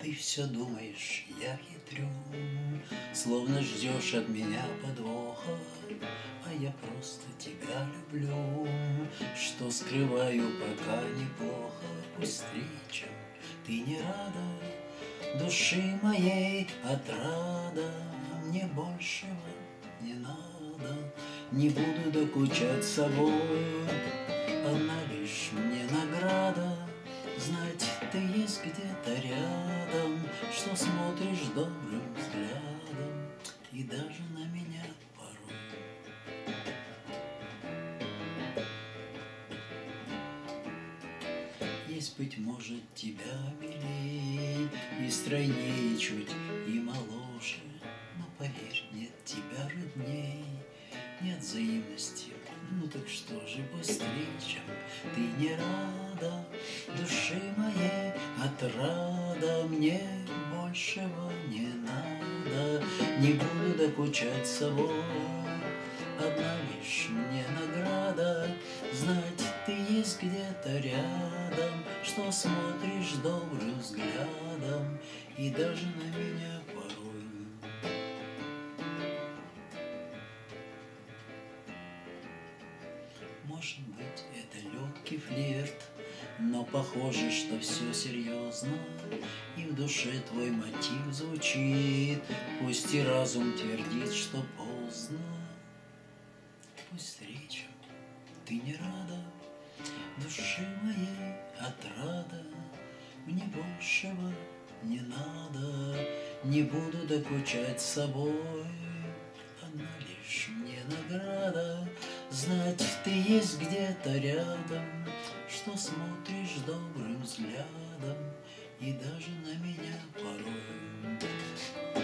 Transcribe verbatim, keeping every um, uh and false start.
Ты все думаешь, я хитрю, словно ждешь от меня подвоха, а я просто тебя люблю, что скрываю пока неплохо. Пусть встречам ты не рада, души моей отрада, мне большего не надо, не буду докучать собой, одна лишь мне награда знать, ты есть где-то рядом, что смотришь добрым взглядом и даже на меня порой. Есть, быть может, тебя милей и стройнее чуть, и моложе, но поверь, нет тебя родней, нет взаимности. Ну так что же быстрее, чем ты не рада, души моей отрада, мне большего не надо, не буду докучать собой, одна лишь мне награда знать, ты есть где-то рядом, что смотришь добрым взглядом и даже на меня порой. Может быть, это легкий флирт, но похоже, что все серьезно, и в душе твой мотив звучит, пусть и разум твердит, что поздно. Пусть встречам ты не рада, души моей отрада, мне большего не надо, не буду докучать собой, одна лишь мне награда знать, ты есть где-то рядом, что смотришь добрым взглядом и даже на меня порой.